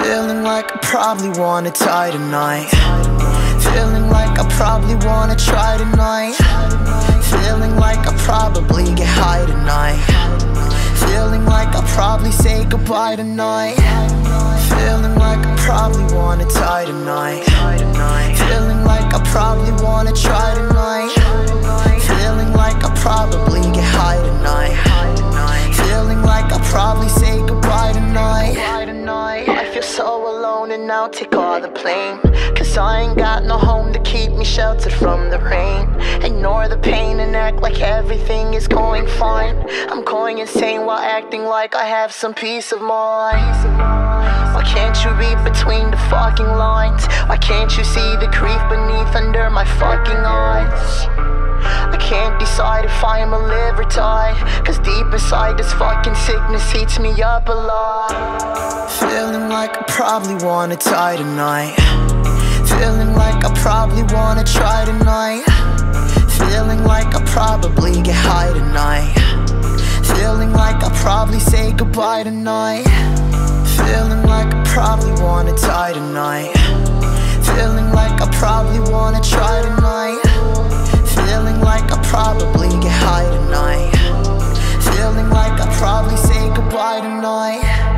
Feeling like I probably wanna die tonight. Feeling like I probably wanna try tonight. Feeling like I probably get high tonight. Feeling like I probably say goodbye tonight. Feeling like I probably wanna die tonight. Feeling like I probably wanna try tonight. Feeling like I probably get high tonight. Feeling like I probably say goodbye tonight. I feel so alone and now take all the blame, cause I ain't got no home to keep me sheltered from the rain. Ignore the pain and act like everything is going fine. I'm going insane while acting like I have some peace of mind. Why can't you read between the fucking lines? Why can't you see the grief beneath under my fucking eyes? I can't decide if I am a live or die, cause deep inside this fucking sickness heats me up a lot. Feeling like I probably wanna die tonight. Feeling like I probably wanna try tonight. Feeling like I probably get high tonight. Feeling like I probably say goodbye tonight. Feeling like I probably wanna die tonight. Feeling like I probably wanna try tonight. Feeling like I probably get high tonight. Feeling like I probably say goodbye tonight.